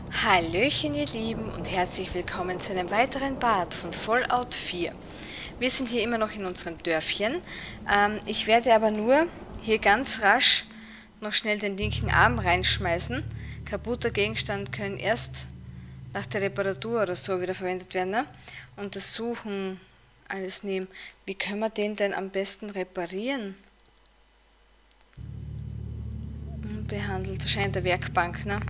Hallöchen ihr Lieben und herzlich willkommen zu einem weiteren Part von Fallout 4. Wir sind hier immer noch in unserem Dörfchen. Ich werde aber nur hier ganz rasch noch schnell den linken Arm reinschmeißen. Kaputter Gegenstand können erst nach der Reparatur oder so wieder verwendet werden. Ne? Untersuchen, alles nehmen. Wie können wir den denn am besten reparieren? Unbehandelt, wahrscheinlich der Werkbank, ne?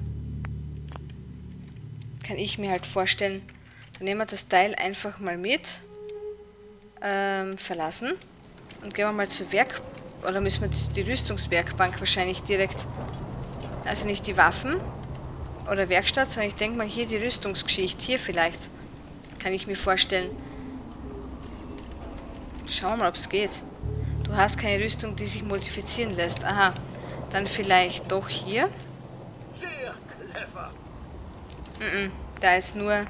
Kann ich mir halt vorstellen. Dann nehmen wir das Teil einfach mal mit. Verlassen. Und gehen wir mal zur Werk... Oder müssen wir die Rüstungswerkbank wahrscheinlich direkt... Also nicht die Waffen oder Werkstatt, sondern ich denke mal hier die Rüstungsgeschichte. Hier vielleicht. Kann ich mir vorstellen. Schauen wir mal, ob es geht. Du hast keine Rüstung, die sich modifizieren lässt. Aha. Dann vielleicht doch hier. Sehr clever. Da ist nur...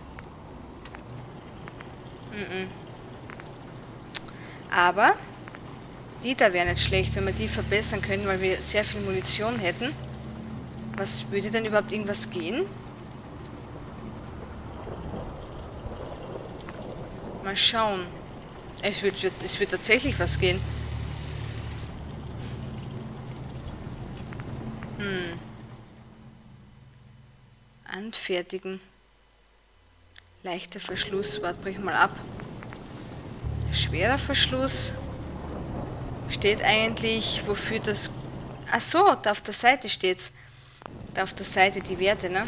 Aber die da wäre nicht schlecht, wenn wir die verbessern können, weil wir sehr viel Munition hätten. Was würde denn überhaupt irgendwas gehen? Mal schauen. Es wird tatsächlich was gehen. Anfertigen. Leichter Verschluss. Warte, brich mal ab. Schwerer Verschluss. Steht eigentlich, wofür das... Ach so, da auf der Seite steht's. Da auf der Seite die Werte, ne?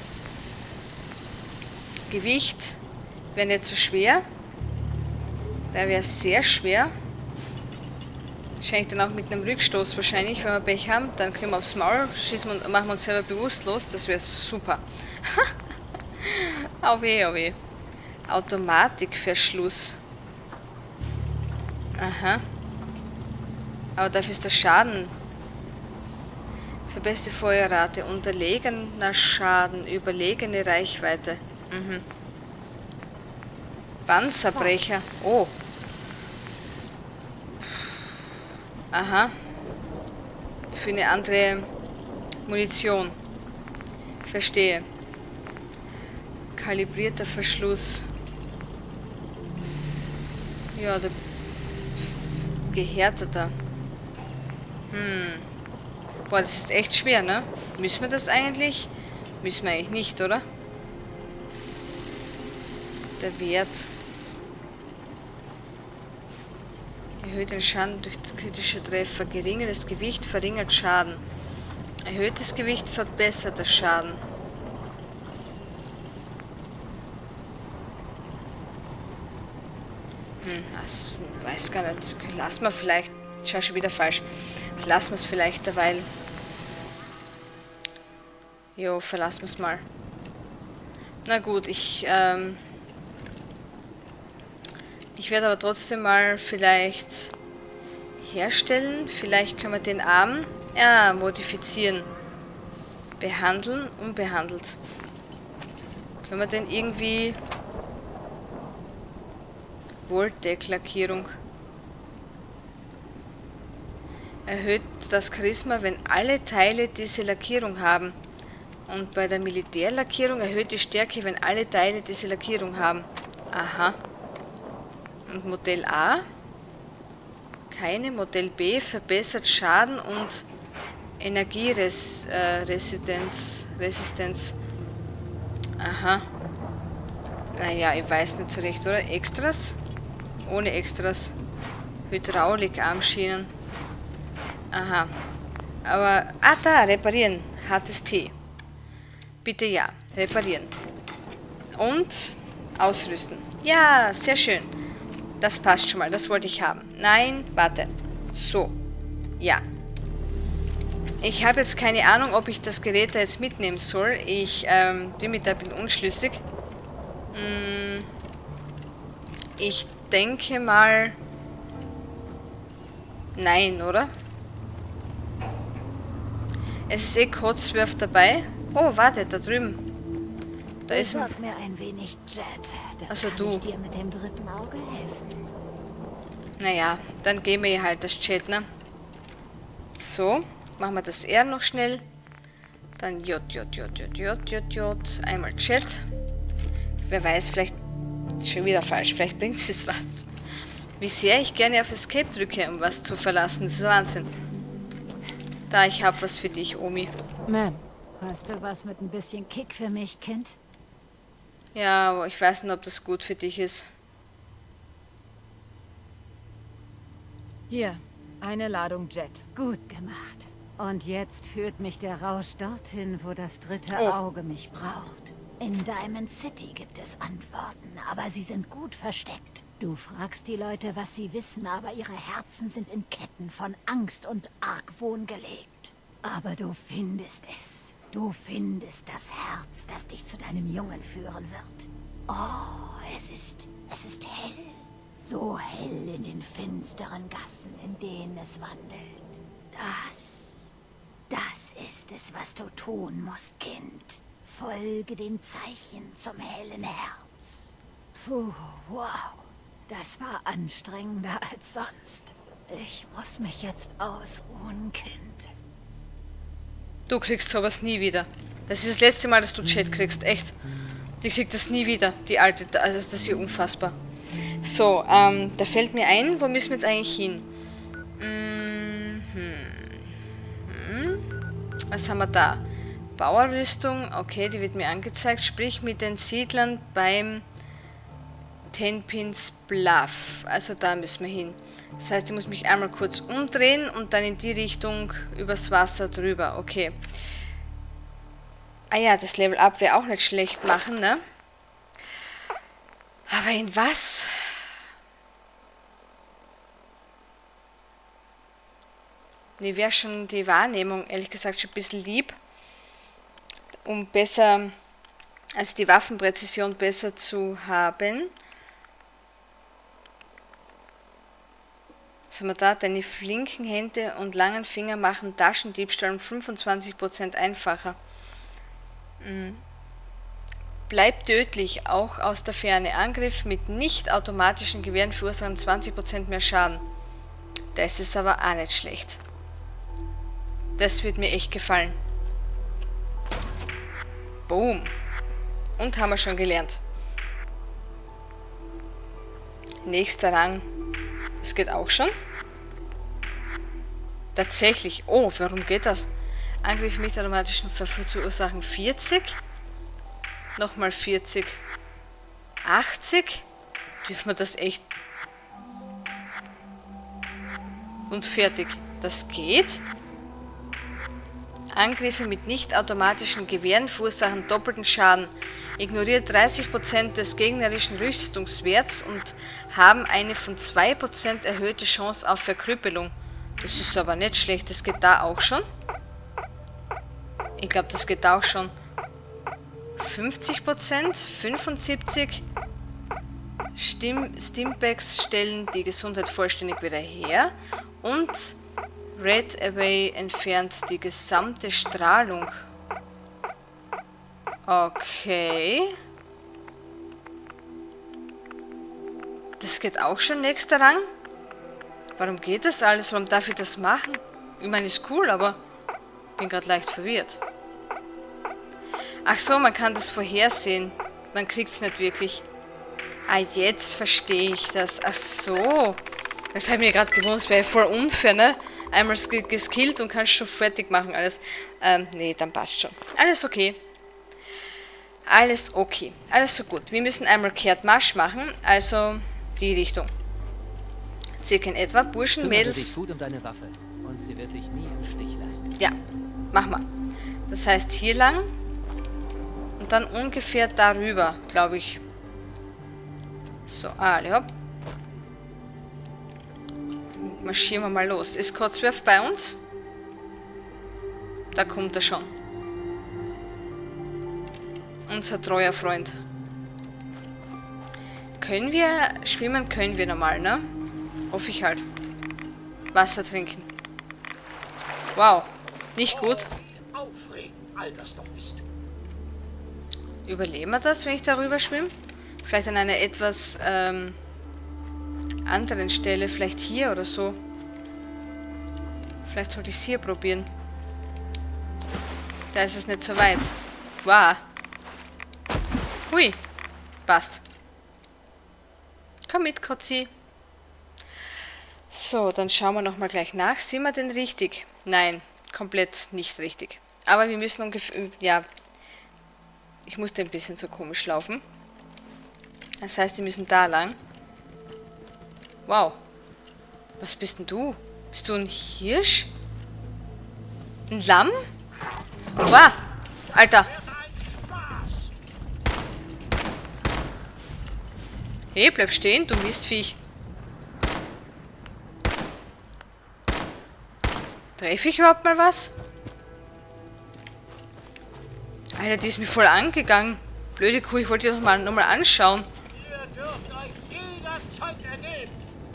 Gewicht wäre nicht so schwer. Da wäre sehr schwer. Wahrscheinlich dann auch mit einem Rückstoß wahrscheinlich, wenn wir Pech haben. Dann können wir aufs Maul, schießen und machen wir uns selber bewusstlos. Das wäre super. Oh weh, oh weh. Automatikverschluss. Aha. Aber dafür ist der Schaden. Verbesserte Feuerrate, unterlegener Schaden, überlegene Reichweite. Panzerbrecher. Oh. Aha. Für eine andere Munition. Verstehe. Kalibrierter Verschluss. Ja, der gehärteter. Boah, das ist echt schwer, ne? Müssen wir das eigentlich? Müssen wir eigentlich nicht, oder? Der Wert. Erhöht den Schaden durch kritische Treffer. Geringeres Gewicht verringert Schaden. Erhöhtes Gewicht verbessert das Schaden. Ich weiß gar nicht. Lassen wir vielleicht. Schau schon wieder falsch. Lassen wir es vielleicht derweil. Jo, verlassen wir es mal. Na gut, ich werde aber trotzdem mal vielleicht herstellen. Vielleicht können wir den Arm modifizieren. Behandeln, unbehandelt. Können wir den irgendwie... Voltec-Lackierung. Erhöht das Charisma, wenn alle Teile diese Lackierung haben. Und bei der Militärlackierung erhöht die Stärke, wenn alle Teile diese Lackierung haben. Aha. Und Modell A? Keine. Modell B verbessert Schaden und Energieresistenz. Aha. Naja, ich weiß nicht so recht, oder? Extras? Ohne Extras. Hydraulikarmschienen. Aha. Aber... Ah, da, reparieren. Hartes T. Bitte ja, reparieren. Und ausrüsten. Ja, sehr schön. Das passt schon mal, das wollte ich haben. Nein, warte. So. Ja. Ich habe jetzt keine Ahnung, ob ich das Gerät da jetzt mitnehmen soll. Ich bin mir da ein bisschen unschlüssig. Ich denke mal... Nein, oder? Es ist eh Codsworth dabei. Oh, warte, da drüben. Da ist... Sag mir ein wenig, Jet. Dann Also kann du. ich dir mit dem dritten Auge helfen. Naja, dann gehen wir hier halt das Chat, ne? So, machen wir das R noch schnell. Dann J, J, J, J, J, J, J. Einmal Chat. Wer weiß, vielleicht schon wieder falsch. Vielleicht bringt es was. Wie sehr ich gerne auf Escape drücke, um was zu verlassen. Das ist Wahnsinn. Da, ich hab was für dich, Omi. Ma'am. Hast du was mit ein bisschen Kick für mich, Kind? Ja, aber ich weiß nicht, ob das gut für dich ist. Hier, eine Ladung Jet. Gut gemacht. Und jetzt führt mich der Rausch dorthin, wo das dritte Oh. Auge mich braucht. In Diamond City gibt es Antworten, aber sie sind gut versteckt. Du fragst die Leute, was sie wissen, aber ihre Herzen sind in Ketten von Angst und Argwohn gelegt. Aber du findest es. Du findest das Herz, das dich zu deinem Jungen führen wird. Oh, es ist hell. So hell in den finsteren Gassen, in denen es wandelt. Das ist es, was du tun musst, Kind. Folge den Zeichen zum hellen Herz. Puh, wow. Das war anstrengender als sonst. Ich muss mich jetzt ausruhen, Kind. Du kriegst sowas nie wieder. Das ist das letzte Mal, dass du Chat kriegst. Echt. Die kriegt das nie wieder. Die alte. Also das ist hier unfassbar. So, da fällt mir ein, wo müssen wir jetzt eigentlich hin? Was haben wir da? Bauerrüstung. Okay, die wird mir angezeigt. Sprich mit den Siedlern beim Tenpins Bluff. Also da müssen wir hin. Das heißt, ich muss mich einmal kurz umdrehen und dann in die Richtung übers Wasser drüber. Okay. Ah ja, das Level Up wäre auch nicht schlecht machen, ne? Aber in was? Nee, wäre schon die Wahrnehmung, ehrlich gesagt, schon ein bisschen lieb. Um besser, also die Waffenpräzision besser zu haben. Was haben wir da? Deine flinken Hände und langen Finger machen Taschendiebstahl um 25% einfacher. Bleibt tödlich, auch aus der Ferne. Angriff mit nicht automatischen Gewehren verursachen 20% mehr Schaden. Das ist aber auch nicht schlecht. Das wird mir echt gefallen. Boom. Und haben wir schon gelernt. Nächster Rang. Das geht auch schon. Tatsächlich. Oh, warum geht das? Angriff mit automatischen verursachen 40. Nochmal 40. 80. Dürfen wir das echt? Und fertig. Das geht. Angriffe mit nicht automatischen Gewehren verursachen doppelten Schaden. Ignoriert 30% des gegnerischen Rüstungswerts und haben eine von 2% erhöhte Chance auf Verkrüppelung. Das ist aber nicht schlecht. Das geht da auch schon. Ich glaube, das geht auch schon. 50%, 75%. Stimpaks stellen die Gesundheit vollständig wieder her. Und Red Away entfernt die gesamte Strahlung. Okay. Das geht auch schon nächster Rang. Warum geht das alles? Warum darf ich das machen? Ich meine, ist cool, aber bin gerade leicht verwirrt. Ach so, man kann das vorhersehen. Man kriegt es nicht wirklich. Ah, jetzt verstehe ich das. Ach so. Das habe ich mir gerade gewundert, das wäre voll unfair, ne? Einmal geskillt und kannst schon fertig machen alles. Nee, dann passt schon. Alles okay. Alles okay. Alles so gut. Wir müssen einmal kehrt Marsch machen, also die Richtung. Circa in etwa. Burschen, Mädels. Dich gut um deine Waffe und sie wird dich nie im Stich lassen. Ja, mach mal. Das heißt hier lang und dann ungefähr darüber, glaube ich. So, alle hopp. Marschieren wir mal los. Ist Codsworth bei uns? Da kommt er schon. Unser treuer Freund. Können wir schwimmen? Können wir normal, ne? Hoffe ich halt. Wasser trinken. Wow. Nicht gut. Aufregend, all das doch ist. Überleben wir das, wenn ich darüber schwimme? Vielleicht an einer etwas anderen Stelle. Vielleicht hier oder so. Vielleicht sollte ich es hier probieren. Da ist es nicht so weit. Wow. Hui. Passt. Komm mit, Kotzi. So, dann schauen wir nochmal gleich nach. Sind wir denn richtig? Nein, komplett nicht richtig. Aber wir müssen ungefähr... Ja, ich musste ein bisschen so komisch laufen. Das heißt, wir müssen da lang. Wow. Was bist denn du? Bist du ein Hirsch? Ein Lamm? Wow. Alter. Hey, bleib stehen, du Mistviech. Treffe ich überhaupt mal was? Alter, die ist mir voll angegangen. Blöde Kuh, ich wollte die doch mal nochmal anschauen. Ihr dürft euch jederzeit ergeben.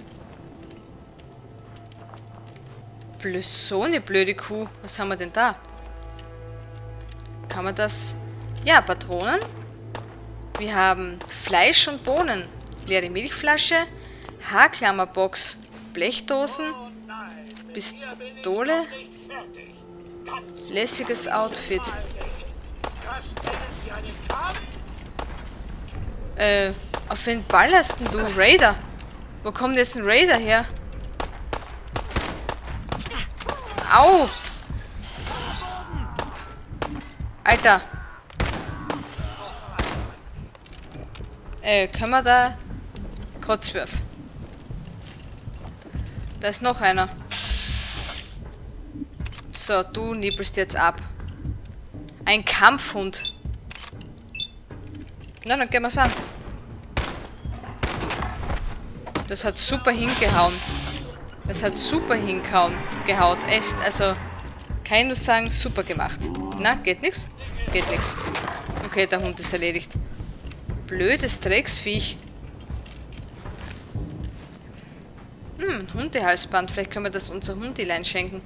So eine blöde Kuh. Was haben wir denn da? Kann man das... Ja, Patronen. Wir haben Fleisch und Bohnen. Leere Milchflasche. Haarklammerbox. Blechdosen. Oh nein, mit Pistole. mir bin ich noch nicht fertig. Ganz Lässiges Outfit. mal nicht. Das nennen Sie einen Kampf? Auf wen ballerst denn du? Raider. Wo kommt jetzt ein Raider her? Au! Alter. Können wir da... Kotzwurf. Da ist noch einer. So, du nippelst jetzt ab. Ein Kampfhund. Na, dann gehen wir's an. Das hat super hingehauen. Das hat super hingehauen. Gehaut. Echt. Also, kann ich nur sagen, super gemacht. Na, geht nix? Geht nix. Okay, der Hund ist erledigt. Blödes Drecksviech. Hundehalsband. Vielleicht können wir das unser Hundilein schenken.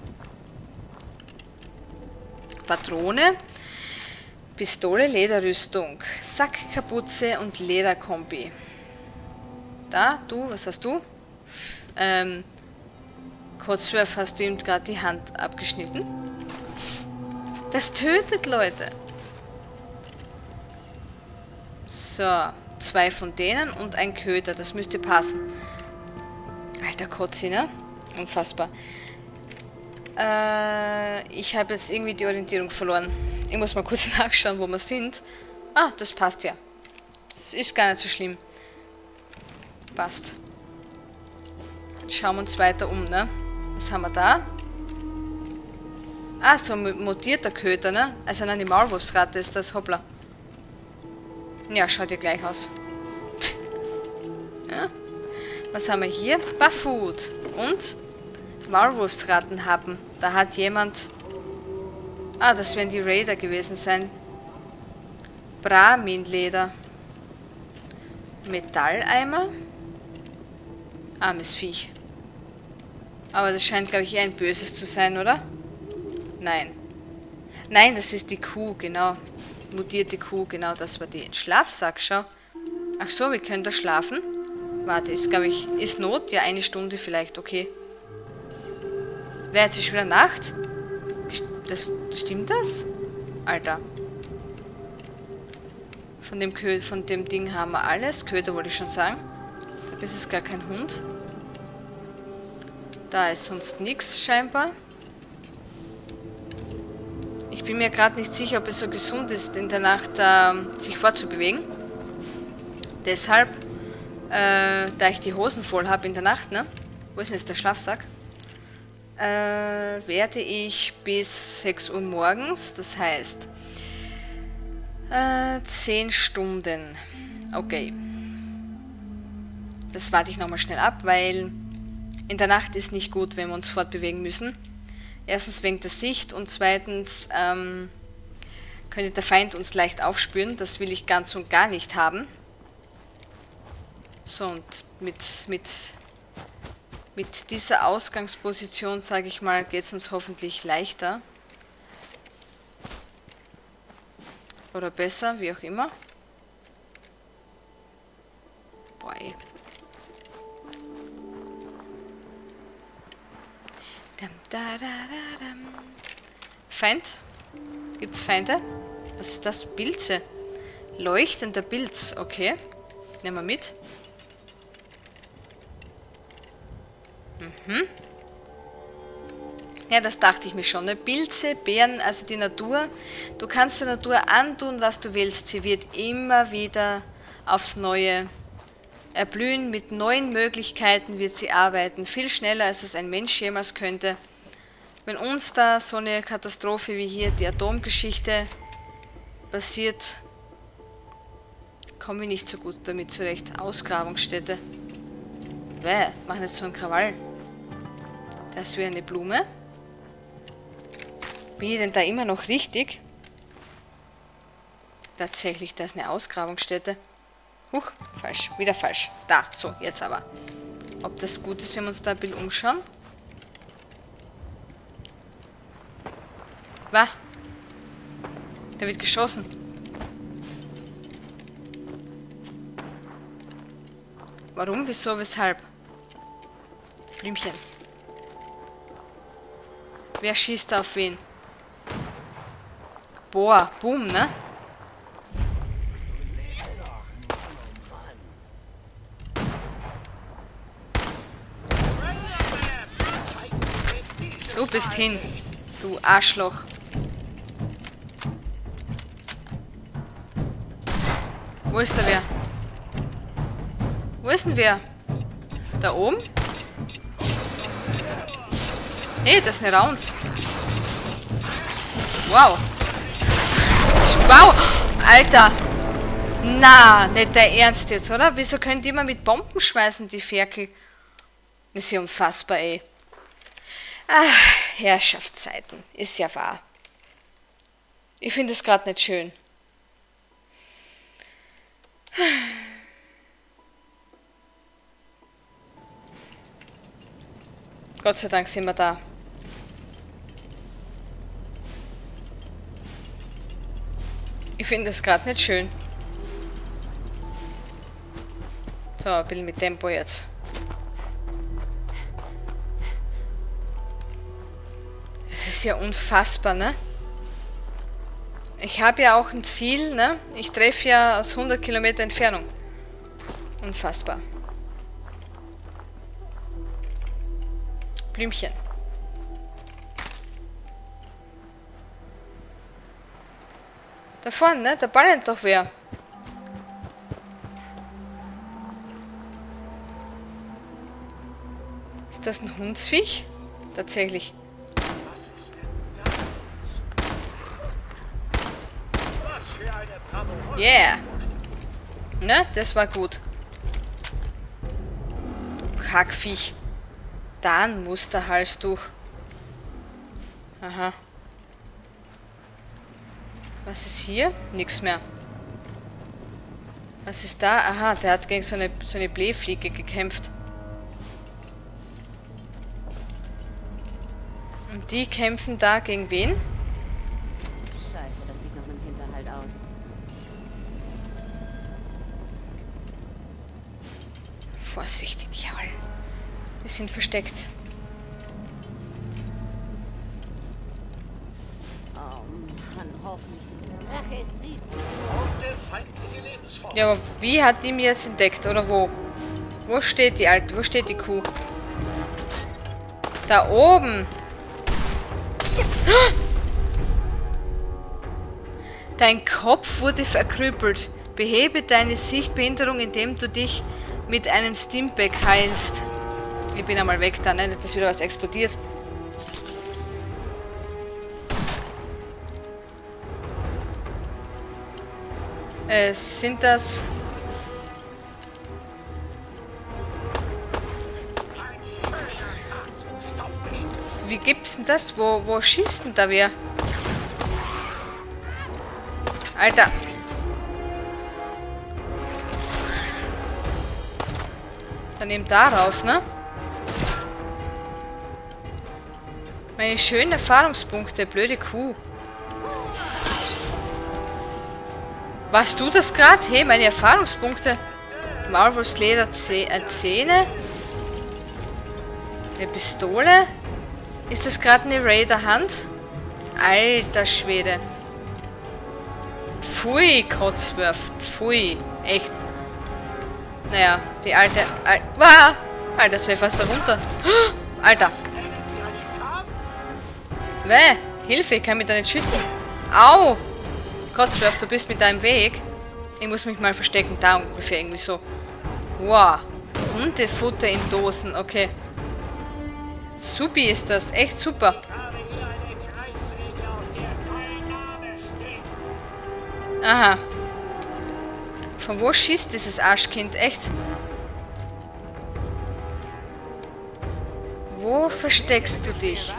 Patrone. Pistole, Lederrüstung. Sackkapuze und Lederkombi. Da, du, was hast du? Kotzwurf, hast du ihm gerade die Hand abgeschnitten? Das tötet Leute. So, 2 von denen und ein Köter. Das müsste passen. Alter Kotzi, ne? Unfassbar. Ich habe jetzt irgendwie die Orientierung verloren. Ich muss mal kurz nachschauen, wo wir sind. Ah, das passt ja. Das ist gar nicht so schlimm. Passt. Schauen wir uns weiter um, ne? Was haben wir da? Ah, so ein mutierter Köter, ne? Also eine Maulwurfsratte ist das, hoppla. Ja, schaut ja gleich aus. Ja. Was haben wir hier? Barfoot. Und Maulwurfsratten haben. Da hat jemand... Ah, das werden die Raider gewesen sein. Brahmin-Leder. Metalleimer. Armes Viech. Aber das scheint, glaube ich, eher ein Böses zu sein, oder? Nein. Nein, das ist die Kuh, genau. Mutierte Kuh, genau, das war die. Schlafsack, schau. Ach so, wir können da schlafen. Warte, ist, glaube ich, ist Not? Ja, 1 Stunde vielleicht, okay. Wäre jetzt schon wieder Nacht? Stimmt das? Alter. Von dem Ding haben wir alles. Köter wollte ich schon sagen. Das ist gar kein Hund. Da ist sonst nichts scheinbar. Ich bin mir gerade nicht sicher, ob es so gesund ist, in der Nacht sich fortzubewegen. Deshalb, da ich die Hosen voll habe in der Nacht, ne? Wo ist denn jetzt der Schlafsack? Werde ich bis 6 Uhr morgens, das heißt 10 Stunden. Okay. Das warte ich nochmal schnell ab, weil in der Nacht ist nicht gut, wenn wir uns fortbewegen müssen. Erstens wegen der Sicht und zweitens könnte der Feind uns leicht aufspüren. Das will ich ganz und gar nicht haben. So, und mit dieser Ausgangsposition, sage ich mal, geht es uns hoffentlich leichter. Oder besser, wie auch immer. Boah, ey. Feind? Gibt's Feinde? Was ist das? Pilze. Leuchtender Pilz. Okay. Nehmen wir mit. Mhm. Ja, das dachte ich mir schon. Ne? Pilze, Beeren, also die Natur. Du kannst der Natur antun, was du willst. Sie wird immer wieder aufs Neue erblühen. Mit neuen Möglichkeiten wird sie arbeiten. Viel schneller, als es ein Mensch jemals könnte. Wenn uns da so eine Katastrophe wie hier, die Atomgeschichte, passiert, kommen wir nicht so gut damit zurecht. Ausgrabungsstätte. Mach nicht so einen Krawall. Das wäre eine Blume. Bin ich denn da immer noch richtig? Tatsächlich, das ist eine Ausgrabungsstätte. Huch, falsch. Wieder falsch. Da, so, jetzt aber. Ob das gut ist, wenn wir uns da ein bisschen umschauen? Da wird geschossen. Warum, wieso, weshalb? Blümchen. Wer schießt da auf wen? Boah, boom, ne? Du bist hin, du Arschloch. Wo ist da wer? Wo ist denn wer? Da oben? Hey, das ist eine Raunz. Wow. Wow! Alter! Na, nicht der Ernst jetzt, oder? Wieso können die immer mit Bomben schmeißen, die Ferkel? Das ist ja unfassbar, ey. Ach, Herrschaftszeiten. Ist ja wahr. Ich finde es gerade nicht schön. Gott sei Dank sind wir da. Ich finde es gerade nicht schön. So, ein bisschen mit Tempo jetzt. Es ist ja unfassbar, ne? Ich habe ja auch ein Ziel, ne? Ich treffe ja aus 100 Kilometer Entfernung. Unfassbar. Blümchen. Da vorne, ne? Da ballert doch wer. Ist das ein Hundsviech? Tatsächlich. Was ist denn das? Was für eine Bravour. Yeah. Ne? Das war gut. Du Kackviech. Da ein Musterhalstuch. Aha. Was ist hier? Nix mehr. Was ist da? Aha, der hat gegen so eine Blähfliege gekämpft. Und die kämpfen da gegen wen? Scheiße, das sieht nach einem Hinterhalt aus. Vorsichtig, jawohl. Wir sind versteckt. Oh Mann, hoffentlich sind wir Rache, siehst du. Rote feindliche Lebensform. Ja, aber wie hat die mir jetzt entdeckt? Oder wo? Wo steht die Alte? Wo steht die Kuh? Da oben! Dein Kopf wurde verkrüppelt. Behebe deine Sichtbehinderung, indem du dich mit einem Stimpack heilst. Ich bin einmal weg da, ne? Nicht, dass wieder was explodiert. Sind das... Wie gibt's denn das? Wo schießt denn da wer? Alter. Dann eben darauf, ne? Meine schönen Erfahrungspunkte, blöde Kuh. Warst du das gerade? Hey, meine Erfahrungspunkte. Marvel's Leder Zähne. Eine Pistole. Ist das gerade eine Raider-Hand? Alter Schwede. Pfui, Kotzwerf. Pfui. Echt. Naja, die alte... Wow! Alter, das wäre fast da runter. Alter. Weh, Hilfe, ich kann mich da nicht schützen. Au! Kotzwerf, du bist mit deinem Weg. Ich muss mich mal verstecken, da ungefähr, irgendwie so. Wow. Hundefutter in Dosen, okay. Supi ist das, echt super. Aha. Von wo schießt dieses Arschkind? Echt? Wo versteckst du dich?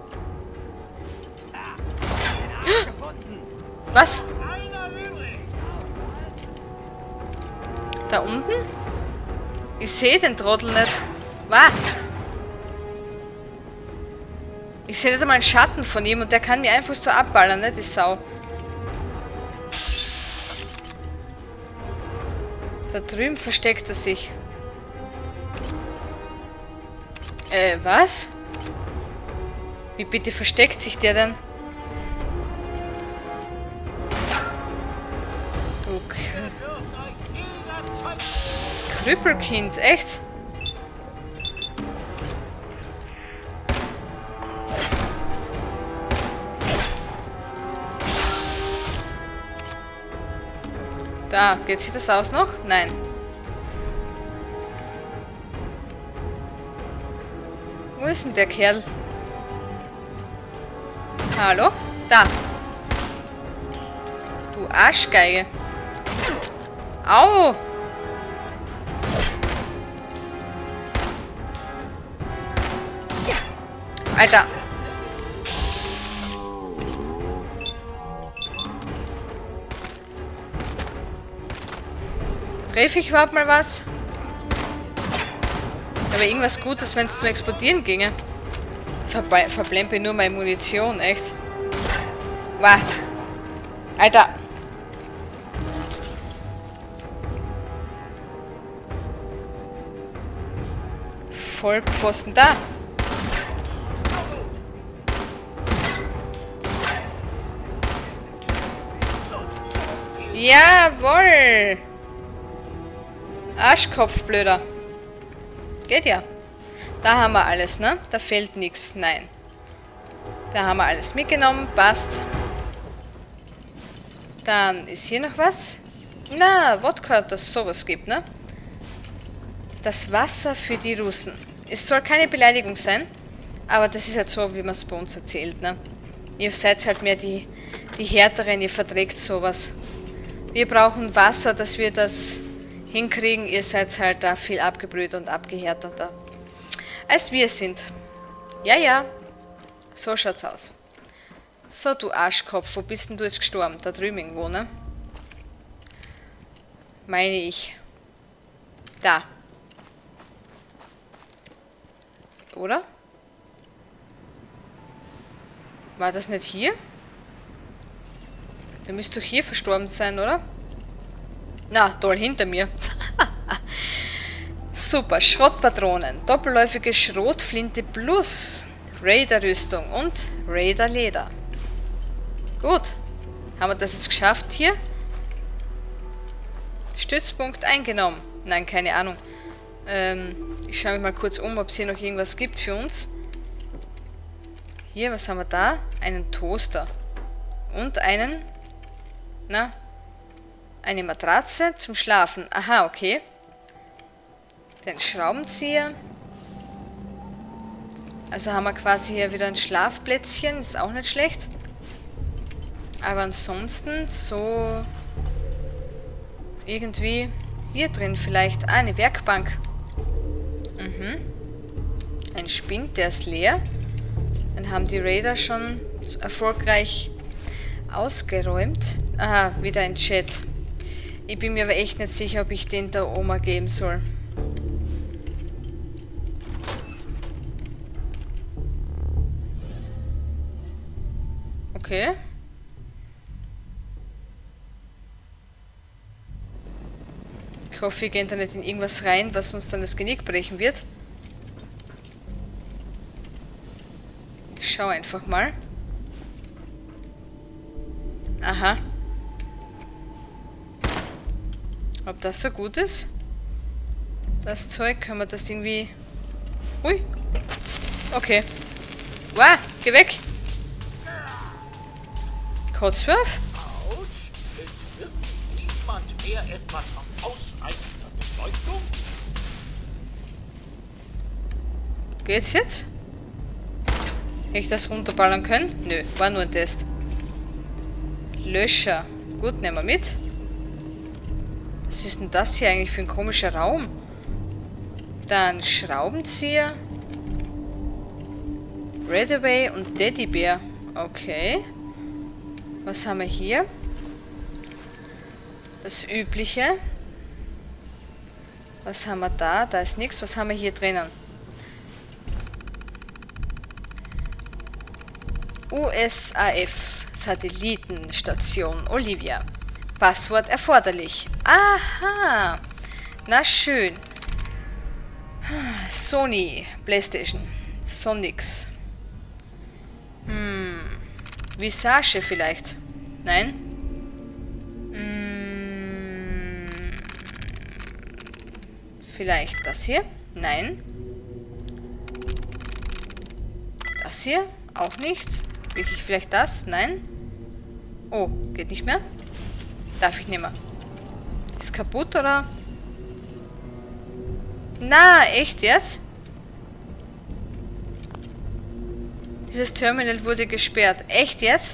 Was? Da unten? Ich sehe den Trottel nicht. Was? Ich sehe nicht einmal einen Schatten von ihm und der kann mir einfach so abballern, ne, die Sau. Da drüben versteckt er sich. Was? Wie bitte versteckt sich der denn? Du Krüppelkind, echt? Da, geht sich das aus noch? Nein. Wo ist denn der Kerl? Hallo? Da. Du Arschgeige. Au! Alter. Treffe ich überhaupt mal was? Aber irgendwas Gutes, wenn es zum Explodieren ginge. Verblempe ich nur meine Munition, echt. Wow. Alter. Vollpfosten da. Jawohl. Arschkopf, blöder. Geht ja. Da haben wir alles, ne? Da fehlt nichts. Nein. Da haben wir alles mitgenommen. Passt. Dann ist hier noch was. Na, Wodka, dass es sowas gibt, ne? Das Wasser für die Russen. Es soll keine Beleidigung sein, aber das ist halt so, wie man es bei uns erzählt, ne? Ihr seid halt mehr die Härteren, ihr verträgt sowas. Wir brauchen Wasser, dass wir das hinkriegen. Ihr seid halt da viel abgebrühter und abgehärteter, als wir sind. Ja, ja. So schaut's aus. So, du Arschkopf, wo bist denn du jetzt gestorben? Da drüben irgendwo, ne? Meine ich. Da. Oder? War das nicht hier? Der müsste doch hier verstorben sein, oder? Na, toll, hinter mir. Super, Schrottpatronen, doppelläufige Schrotflinte plus Raider-Rüstung und Raider-Leder. Gut, haben wir das jetzt geschafft hier? Stützpunkt eingenommen. Nein, keine Ahnung. Ich schaue mich mal kurz um, ob es hier noch irgendwas gibt für uns. Hier, was haben wir da? Einen Toaster. Und einen... Na? Eine Matratze zum Schlafen. Aha, okay. Den Schraubenzieher. Also haben wir quasi hier wieder ein Schlafplätzchen. Ist auch nicht schlecht. Aber ansonsten so... Irgendwie hier drin vielleicht. Ah, eine Werkbank. Mhm. Ein Spind, der ist leer. Dann haben die Raider schon erfolgreich ausgeräumt. Aha, wieder ein Chat. Ich bin mir aber echt nicht sicher, ob ich den der Oma geben soll. Okay. Ich hoffe, wir gehen da nicht in irgendwas rein, was uns dann das Genick brechen wird. Ich schau einfach mal. Aha. Ob das so gut ist? Das Zeug, können wir das irgendwie... Ui. Okay. Wow, geh weg. Kotzwurf? Autsch, ist wirklich niemand mehr etwas von ausreichender Bedeutung? Geht's jetzt? Hätte ich das runterballern können? Nö, war nur ein Test. Löscher. Gut, nehmen wir mit. Was ist denn das hier eigentlich für ein komischer Raum? Dann Schraubenzieher. Redaway und Teddybär. Okay. Was haben wir hier? Das Übliche. Was haben wir da? Da ist nichts. Was haben wir hier drinnen? USAF Satellitenstation Olivia. Passwort erforderlich. Aha. Na schön. Sony PlayStation. Sonix. Visage vielleicht. Nein? Vielleicht das hier? Nein. Das hier? Auch nichts. Wirklich vielleicht das? Nein. Oh, geht nicht mehr? Darf ich nicht mehr. Ist kaputt oder? Na, echt jetzt? Dieses Terminal wurde gesperrt. Echt jetzt?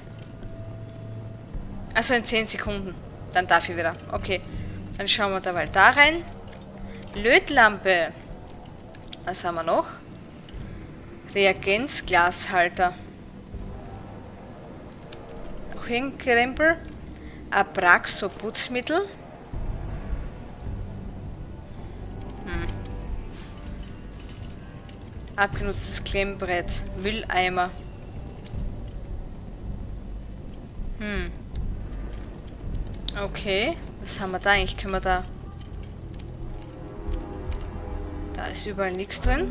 Also in 10 Sekunden. Dann darf ich wieder. Okay. Dann schauen wir da mal da rein. Lötlampe. Was haben wir noch? Reagenzglashalter. Noch ein Krempel. Abraxo Putzmittel. Abgenutztes Klemmbrett. Mülleimer. Okay. Was haben wir da eigentlich? Können wir da... Da ist überall nichts drin.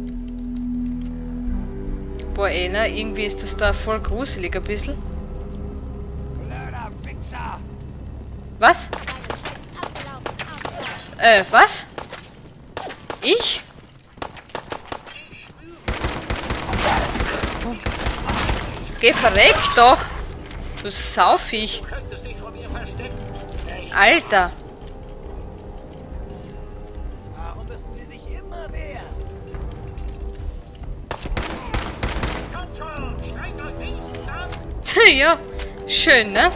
Boah, ey, ne? Irgendwie ist das da voll gruselig ein bisschen. Was? Was? Ich? Geh verreck doch! Du Saufiech! Du könntest dich vor mir verstecken. Alter! Warum müssen Sie sich immer wehren? Komm schon, strengt euch wenigstens an. Ja, schön, ne?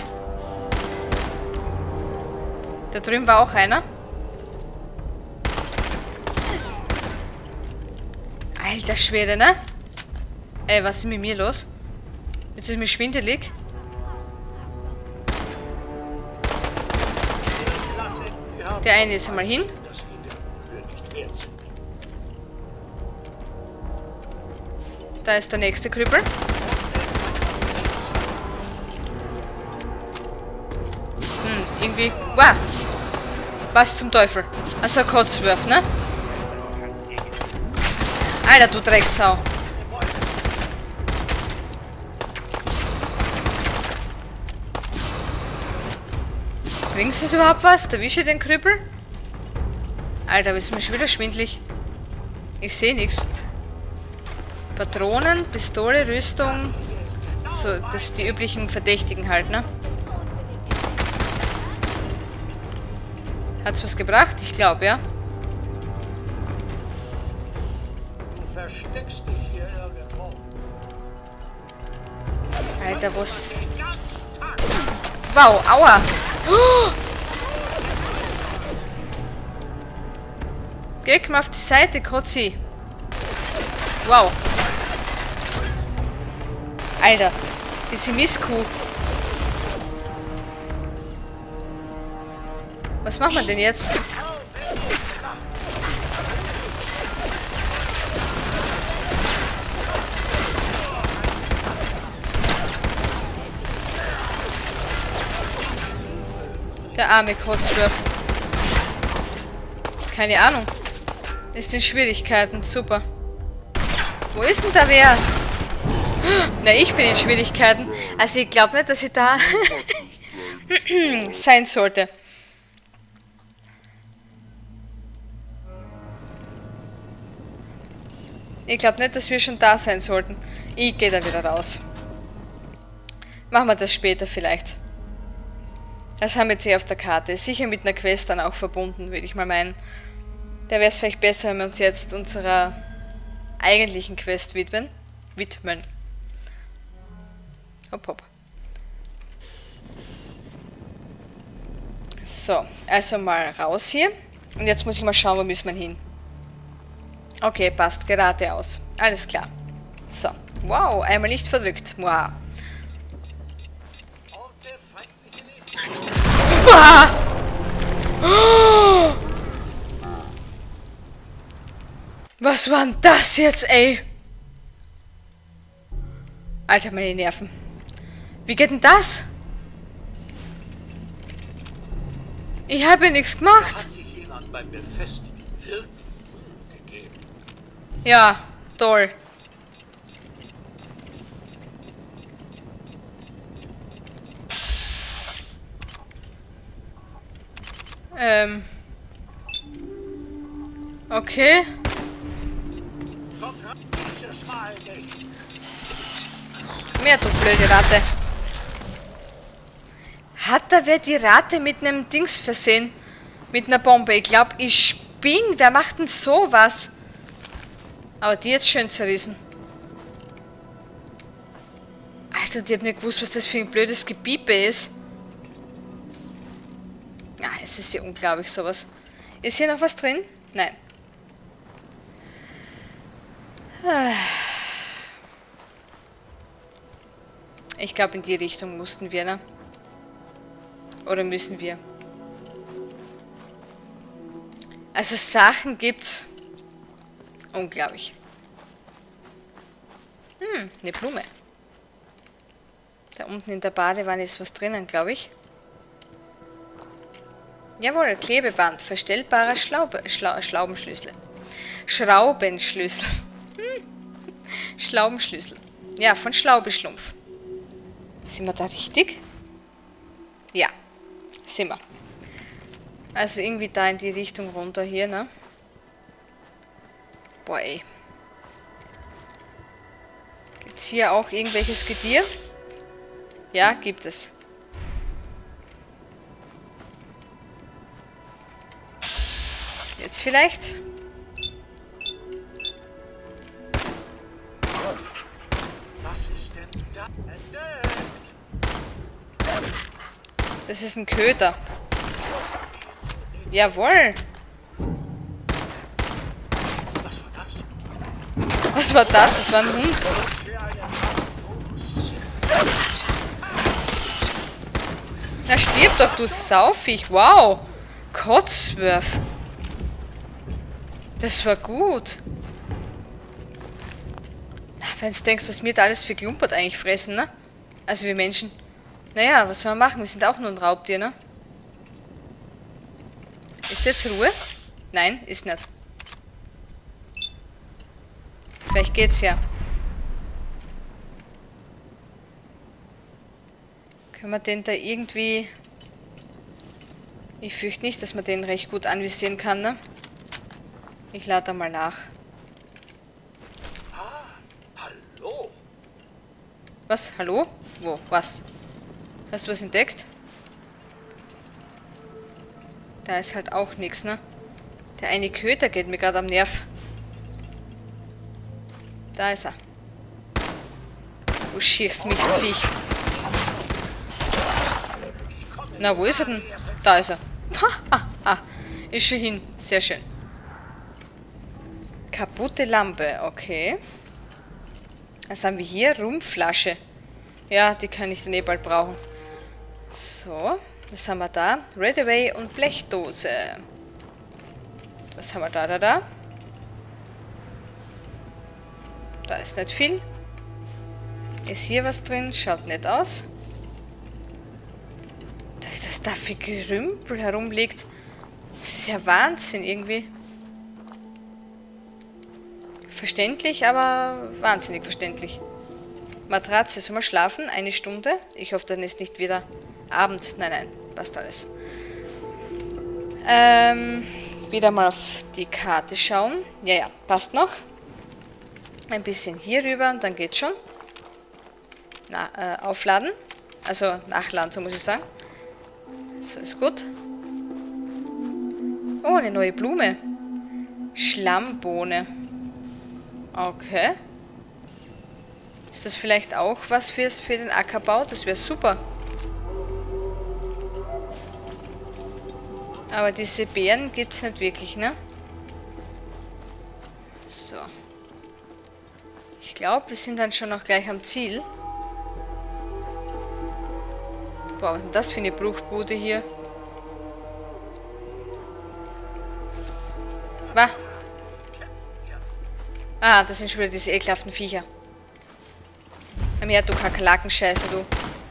Da drüben war auch einer. Alter Schwede, ne? Ey, was ist mit mir los? Jetzt ist mir schwindelig. Der eine ist einmal hin. Das wieder nicht wert sind. Da ist der nächste Krüppel. Irgendwie... Wow! Was zum Teufel? Also Kotzwurf, ne? Alter, du Drecksau. Bringt es überhaupt was? Erwische ich den Krüppel? Alter, ist mir schon wieder schwindelig. Ich sehe nichts. Patronen, Pistole, Rüstung. So, das sind die üblichen Verdächtigen halt, ne? Hat's was gebracht? Ich glaube, ja. Du versteckst dich hier irgendwo. Alter, was... Den ganzen Tag. Wow, aua! Geh mal auf die Seite, Kotzi. Wow. Alter, diese Misskuh. Was machen wir denn jetzt? Der arme Kotzwurf. Keine Ahnung. Ist in Schwierigkeiten. Super. Wo ist denn da wer? Na, ich bin in Schwierigkeiten. Also ich glaube nicht, dass ich da sein sollte. Ich glaube nicht, dass wir schon da sein sollten. Ich gehe da wieder raus. Machen wir das später vielleicht. Das haben wir jetzt hier auf der Karte. Sicher mit einer Quest dann auch verbunden, würde ich mal meinen. Da wäre es vielleicht besser, wenn wir uns jetzt unserer eigentlichen Quest widmen. Hopp, hopp. So, also mal raus hier. Und jetzt muss ich mal schauen, wo müssen wir hin. Okay, passt. Geradeaus. Alles klar. So. Wow, einmal nicht verdrückt. Wow. Oh! Was war denn das jetzt, ey? Alter, meine Nerven. Wie geht denn das? Ich habe ja nichts gemacht. Hat sich jemand beim Befestigen wirklich Mühe gegeben? Ja, toll. Okay. Kommt ran, dieses Mal nicht. Mehr, du blöde Ratte. Hat da wer die Ratte mit einem Dings versehen? Mit einer Bombe? Ich glaube, ich spinne. Wer macht denn sowas? Aber die jetzt schön zerrissen. Alter, die hat nicht gewusst, was das für ein blödes Gebiepe ist. Ja, es ist ja unglaublich sowas. Ist hier noch was drin? Nein. Ich glaube, in die Richtung mussten wir, ne? Oder müssen wir? Also Sachen gibt's. Unglaublich. Eine Blume. Da unten in der Badewanne ist was drinnen, glaube ich. Jawohl, Klebeband. Verstellbarer Schlaubenschlüssel. Schraubenschlüssel. Schlaubenschlüssel. Ja, von Schlaubeschlumpf. Sind wir da richtig? Ja, sind wir. Also irgendwie da in die Richtung runter hier, ne? Boah, ey. Gibt's hier auch irgendwelches Getier? Ja, gibt es. Jetzt vielleicht? Was ist denn da? Das ist ein Köter. Jawohl. Was war das? Was war das? Das war ein Hund. Na stirb doch, du Saufiech. Wow. Kotzwurf. Das war gut. Na, wenn du denkst, was wir da alles für Klumpert eigentlich fressen, ne? Also wir Menschen. Naja, was soll man machen? Wir sind auch nur ein Raubtier, ne? Ist jetzt Ruhe? Nein, ist nicht. Vielleicht geht's ja. Können wir den da irgendwie... Ich fürchte nicht, dass man den recht gut anvisieren kann, ne? Ich lade da mal nach. Hallo? Was? Hallo? Wo? Was? Hast du was entdeckt? Da ist halt auch nichts, ne? Der eine Köter geht mir gerade am Nerv. Da ist er. Du schierst mich, Viech. Na, wo ist er denn? Da ist er. Ist schon hin. Sehr schön. Kaputte Lampe, okay. Was haben wir hier? Rumflasche. Ja, die kann ich dann eh bald brauchen. So, was haben wir da? Redaway und Blechdose. Was haben wir da? Da ist nicht viel. Ist hier was drin? Schaut nett aus. Dass da viel Gerümpel herumliegt. Das ist ja Wahnsinn irgendwie. Verständlich, aber wahnsinnig verständlich. Matratze, soll man schlafen? 1 Stunde? Ich hoffe, dann ist nicht wieder Abend. Nein, passt alles. Wieder mal auf die Karte schauen. Ja, passt noch. Ein bisschen hier rüber und dann geht's schon. Aufladen. Also nachladen, so muss ich sagen. So, ist gut. Oh, eine neue Blume. Schlammbohne. Okay. Ist das vielleicht auch was für den Ackerbau? Das wäre super. Aber diese Beeren gibt es nicht wirklich, ne? So. Ich glaube, wir sind dann schon noch gleich am Ziel. Boah, was ist denn das für eine Bruchbude hier? Was? Ah, das sind schon wieder diese ekelhaften Viecher. Komm her, du Kakerlaken-Scheiße, du.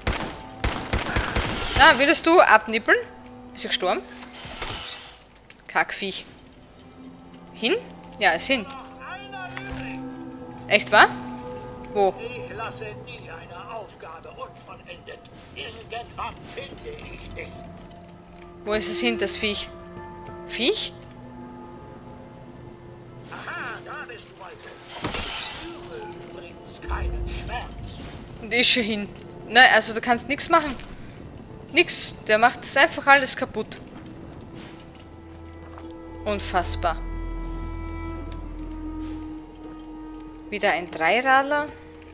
Ah, würdest du abnippeln? Ist er gestorben? Kackviech. Hin? Ja, ist hin. Echt, wahr? Wo? Ich lasse nie eine Aufgabe unvollendet. Irgendwann finde ich dich. Wo ist es hin, das Viech? Viech? Aha, da bist du also. Ich spüre übrigens keinen Schmerz. Und ist schon hin. Nein, also du kannst nichts machen. Nix. Der macht das einfach alles kaputt. Unfassbar. Wieder ein Dreiradler.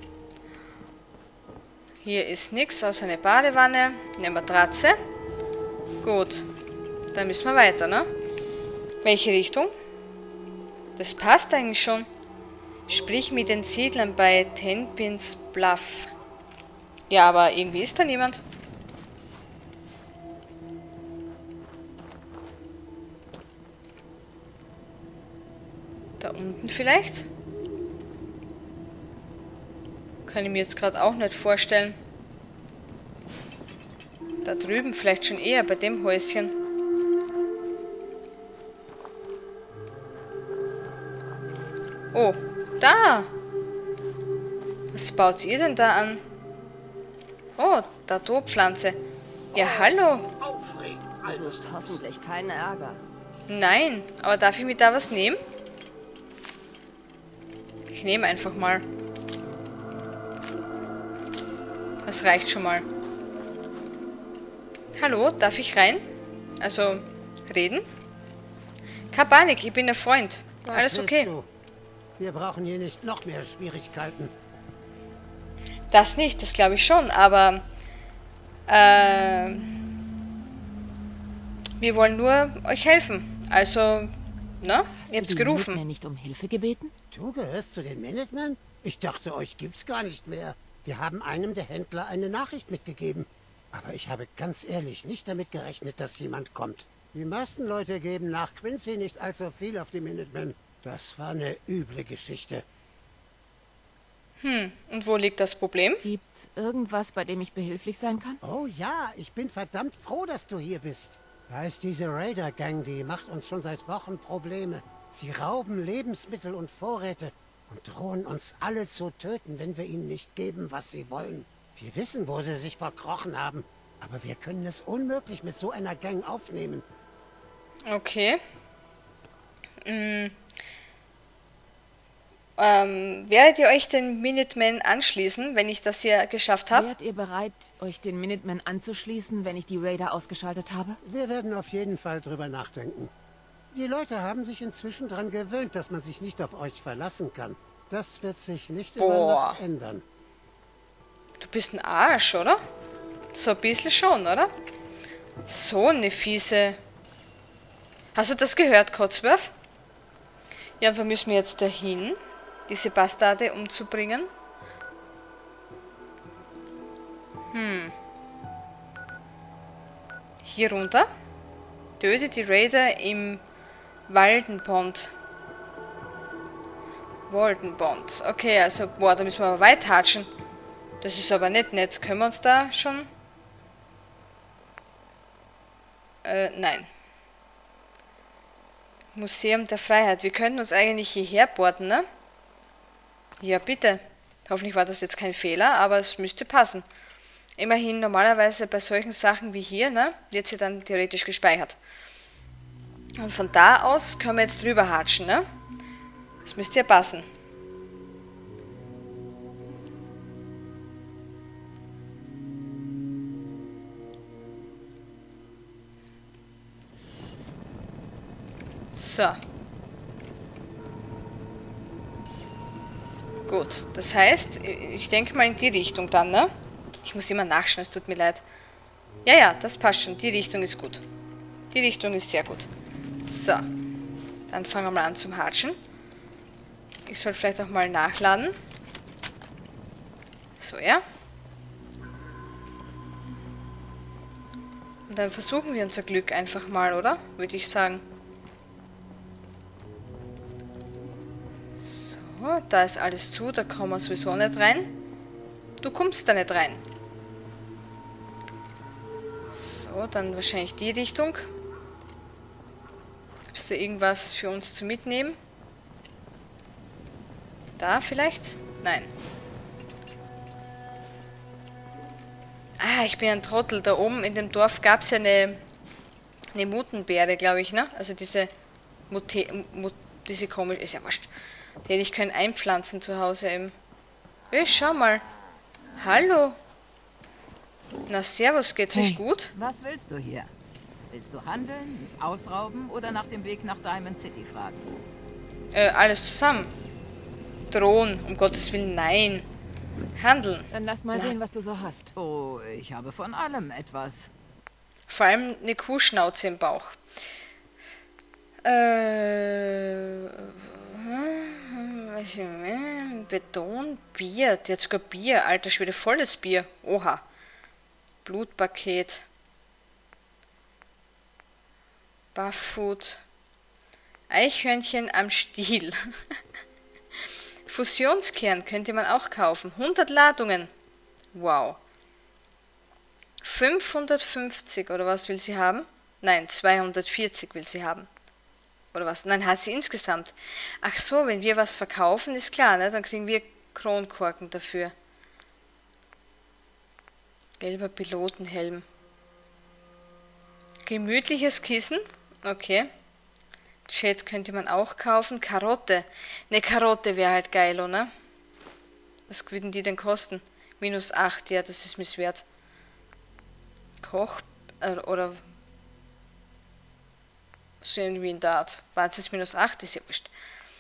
Hier ist nichts außer eine Badewanne, eine Matratze. Gut. Dann müssen wir weiter, ne? Welche Richtung? Das passt eigentlich schon. Sprich mit den Siedlern bei Tenpins Bluff. Ja, aber irgendwie ist da niemand. Da unten vielleicht? Kann ich mir jetzt gerade auch nicht vorstellen. Da drüben vielleicht schon eher bei dem Häuschen. Oh, da! Was baut ihr denn da an? Oh, da Topfpflanze. Ja, hallo. Aufregend. Also ist hoffentlich kein Ärger. Nein, aber darf ich mir da was nehmen? Ich nehme einfach mal. Das reicht schon mal. Hallo, darf ich rein? Also, reden? Keine Panik, ich bin der Freund. Alles okay. Du? Wir brauchen hier nicht noch mehr Schwierigkeiten. Das nicht, das glaube ich schon, aber wir wollen nur euch helfen. Also, ne? Ihr habt's gerufen. Hast du nicht um Hilfe gebeten? Du gehörst zu den Minutemen? Ich dachte, euch gibt's gar nicht mehr. Wir haben einem der Händler eine Nachricht mitgegeben. Aber ich habe ganz ehrlich nicht damit gerechnet, dass jemand kommt. Die meisten Leute geben nach Quincy nicht allzu viel auf die Minutemen. Das war eine üble Geschichte. Und wo liegt das Problem? Gibt's irgendwas, bei dem ich behilflich sein kann? Oh ja, ich bin verdammt froh, dass du hier bist. Da ist diese Raider-Gang, die macht uns schon seit Wochen Probleme. Sie rauben Lebensmittel und Vorräte und drohen uns alle zu töten, wenn wir ihnen nicht geben, was sie wollen. Wir wissen, wo sie sich verkrochen haben, aber wir können es unmöglich mit so einer Gang aufnehmen. Okay. Werdet ihr euch den Minutemen anschließen, wenn ich das hier geschafft habe? Wärt ihr bereit, euch den Minutemen anzuschließen, wenn ich die Raider ausgeschaltet habe? Wir werden auf jeden Fall drüber nachdenken. Die Leute haben sich inzwischen daran gewöhnt, dass man sich nicht auf euch verlassen kann. Das wird sich nicht über Nacht ändern. Du bist ein Arsch, oder? So ein bisschen schon, oder? So eine fiese... Hast du das gehört, Codsworth? Ja, und wo müssen wir jetzt dahin? Diese Bastarde umzubringen? Hier runter? Töte die Raider im Waldenpond. Waldenpond. Okay, also, boah, da müssen wir aber weit hatschen. Das ist aber nicht nett. Können wir uns da schon... nein. Museum der Freiheit. Wir könnten uns eigentlich hierher porten, ne? Ja, bitte. Hoffentlich war das jetzt kein Fehler, aber es müsste passen. Immerhin, normalerweise bei solchen Sachen wie hier, ne, wird sie dann theoretisch gespeichert. Und von da aus können wir jetzt drüber hatschen, ne? Das müsste ja passen. So. Gut, das heißt, ich denke mal in die Richtung dann, ne? Ich muss immer nachschauen, es tut mir leid. Ja, ja, das passt schon. Die Richtung ist gut. Die Richtung ist sehr gut. So. Dann fangen wir mal an zum Hatschen. Ich soll vielleicht auch mal nachladen. So, ja. Und dann versuchen wir unser Glück einfach mal, oder? Würde ich sagen. So, da ist alles zu, da kommen wir sowieso nicht rein. Du kommst da nicht rein. So, dann wahrscheinlich die Richtung. Gibt es da irgendwas für uns zu mitnehmen? Da vielleicht? Nein. Ah, ich bin ein Trottel. Da oben in dem Dorf gab es ja eine Mutenbeere, glaube ich, ne? Also diese diese komische, ist ja wurscht. Die hätte ich können einpflanzen zu Hause eben. Schau mal. Hallo. Na, servus, geht's euch gut? Was willst du hier? Willst du handeln, mich ausrauben oder nach dem Weg nach Diamond City fragen? Alles zusammen. Drohen, um Gottes Willen, nein. Handeln. Dann lass mal sehen, was du so hast. Oh, ich habe von allem etwas. Vor allem eine Kuhschnauze im Bauch. Beton, Bier. Die hat sogar Bier. Alter Schwede, volles Bier. Oha. Blutpaket. Bufffood. Eichhörnchen am Stiel. Fusionskern könnte man auch kaufen. 100 Ladungen. Wow. 550 oder was will sie haben? Nein, 240 will sie haben. Oder was? Nein, hat sie insgesamt. Ach so, wenn wir was verkaufen, ist klar, ne? Dann kriegen wir Kronkorken dafür. Gelber Pilotenhelm. Gemütliches Kissen. Okay. Jet könnte man auch kaufen. Karotte. Eine Karotte wäre halt geil, oder? Was würden die denn kosten? -8, ja, das ist mir's wert. Koch, oder so irgendwie in der Art. Waren es -8? Ist ja wurscht.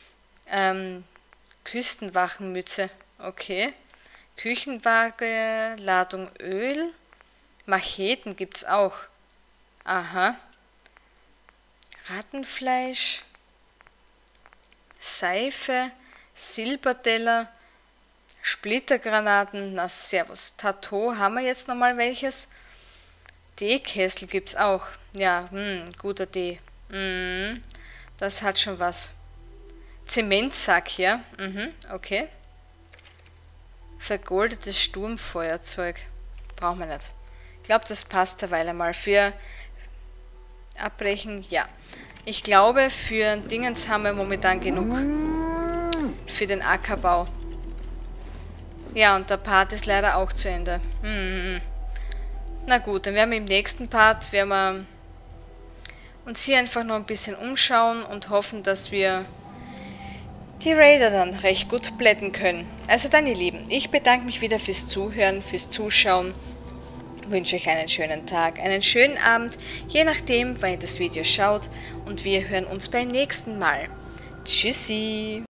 Küstenwachenmütze. Okay. Küchenwaage, Ladung Öl. Macheten gibt's auch. Aha. Rattenfleisch. Seife. Silberteller. Splittergranaten. Na, servus. Tattoo, haben wir jetzt nochmal welches? Teekessel gibt's auch. Ja, guter Tee. Das hat schon was. Zementsack hier. Okay. Vergoldetes Sturmfeuerzeug. Brauchen wir nicht. Ich glaube, das passt derweil einmal. Für Abbrechen, ja. Ich glaube, für Dingens haben wir momentan genug. Für den Ackerbau. Ja, und der Part ist leider auch zu Ende. Na gut, dann werden wir im nächsten Part uns hier einfach noch ein bisschen umschauen und hoffen, dass wir die Raider dann recht gut plätten können. Also dann, ihr Lieben, ich bedanke mich wieder fürs Zuhören, fürs Zuschauen. Wünsche euch einen schönen Tag, einen schönen Abend, je nachdem, wann ihr das Video schaut. Und wir hören uns beim nächsten Mal. Tschüssi!